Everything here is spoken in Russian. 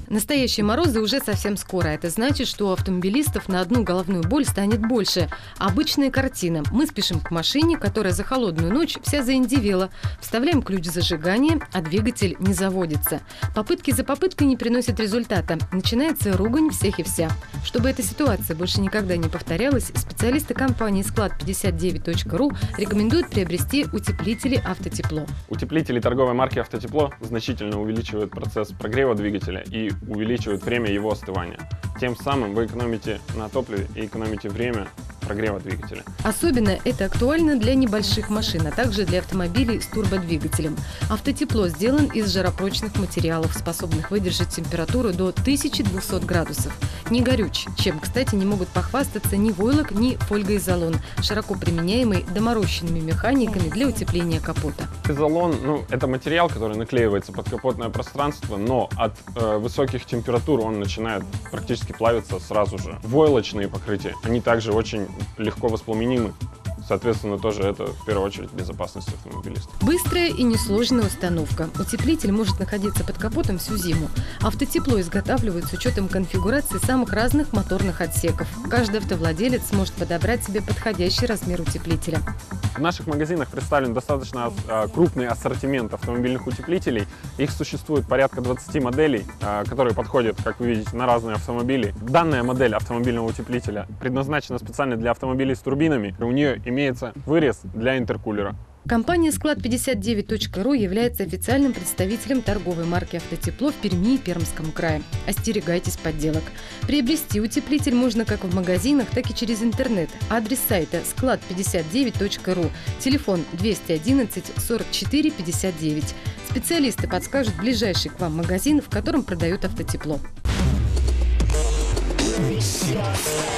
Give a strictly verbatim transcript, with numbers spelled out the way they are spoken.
Настоящие морозы уже совсем скоро. Это значит, что у автомобилистов на одну головную боль станет больше. Обычная картина. Мы спешим к машине, которая за холодную ночь вся заиндивела. Вставляем ключ зажигания, а двигатель не заводится. Попытки за попыткой не приносят результата. Начинается ругань всех и вся. Чтобы эта ситуация больше никогда не повторялась, специалисты компании склад пятьдесят девять точка ру рекомендуют приобрести утеплители «Автотепло». Утеплители торговой марки «Автотепло» значительно увеличивают процесс прогрева двигателя и увеличивают время его остывания. Тем самым вы экономите на топливе и экономите время прогрева двигателя. Особенно это актуально для небольших машин, а также для автомобилей с турбодвигателем. Автотепло сделан из жаропрочных материалов, способных выдержать температуру до тысячи двухсот градусов. Не горюч, чем, кстати, не могут похвастаться ни войлок, ни фольгоизолон, широко применяемый доморощенными механиками для утепления капота. Изолон, ну, это материал, который наклеивается под капотное пространство, но от э, высоких температур он начинает практически плавиться сразу же. Войлочные покрытия, они также очень легко воспламенимы. Соответственно, тоже это в первую очередь безопасность автомобилиста. Быстрая и несложная установка. Утеплитель может находиться под капотом всю зиму. Автотепло изготавливают с учетом конфигурации самых разных моторных отсеков. Каждый автовладелец сможет подобрать себе подходящий размер утеплителя. В наших магазинах представлен достаточно крупный ассортимент автомобильных утеплителей. Их существует порядка двадцати моделей, которые подходят, как вы видите, на разные автомобили. Данная модель автомобильного утеплителя предназначена специально для автомобилей с турбинами. У нее имеется вырез для интеркулера. Компания склад пятьдесят девять точка ру является официальным представителем торговой марки «Автотепло» в Перми и Пермском крае. Остерегайтесь подделок. Приобрести утеплитель можно как в магазинах, так и через интернет. Адрес сайта склад пятьдесят девять точка ру, телефон двести одиннадцать сорок четыре пятьдесят девять. Специалисты подскажут ближайший к вам магазин, в котором продают автотепло.